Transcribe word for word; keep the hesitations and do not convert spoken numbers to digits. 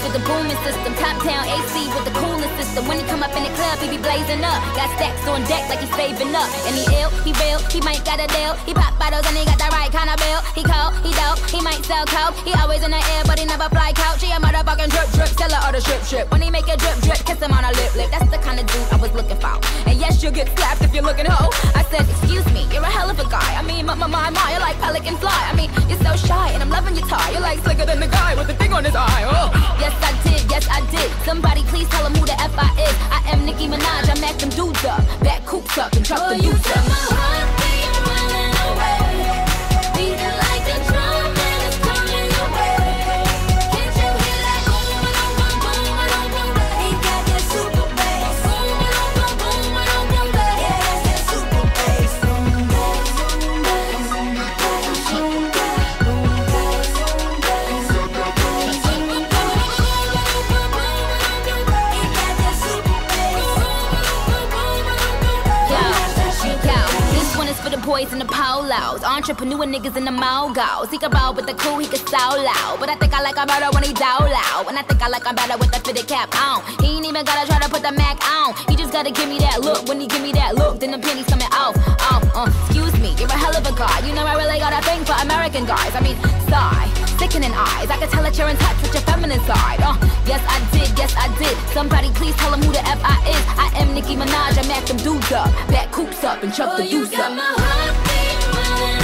with the booming system. Top town A C with the cooling system. When he come up in the club, he be blazing up. Got stacks on deck like he's saving up. And he ill, he real, he might got a deal. He pop bottles and he got the right kind of bill. He cold, he dope, he might sell coke. He always in the air, but he never fly couch. He a motherfucking drip drip, seller of the strip strip. When he make a drip drip, kiss him on a lip lip. That's the kind of dude I was looking for. And yes, you'll get slapped if you're looking hoe. I said, excuse me, you're a hell of a guy. I mean, my, my, my, my, you're like pelican fly. I mean, you're so shy, and I'm loving your tie. You're like slicker than the guy with the thing on his eye. Oh. Yes, I did, yes, I did. Somebody please tell him who the F I is. I am Nicki Minaj, I mack them dudes up. Back coops up and truck Oh, the you youth got up. my heart beat running away, beating like a drum and it's coming your way. Can't you hear that boom, boom, boom, boom, boom, boom? He got that super bass. Boom, boom, boom, boom, boom, boom, boom. Yeah, that's that super bass. Boom, boom, boom, boom, boom, boom, boom, for the boys in the polos, entrepreneur niggas in the mogos. He can roll with the cool, he can so loud. But I think I like him better when he down loud. And I think I like him better with the fitted cap on. He ain't even gotta try to put the Mac on. He just gotta give me that look. When he give me that look, then the pennies coming off. Oh, uh, excuse me, you're a hell of a guy. You know I really got a thing for American guys. I mean, sigh, sickening eyes. I can tell that you're in touch with your feminine side. Uh, yes I did, yes I did. Somebody please tell him who the F I is. I am Nicki Minaj, I mack them dudes up. Back coops up and chuck Oh, the you deuce got up. my heart beat running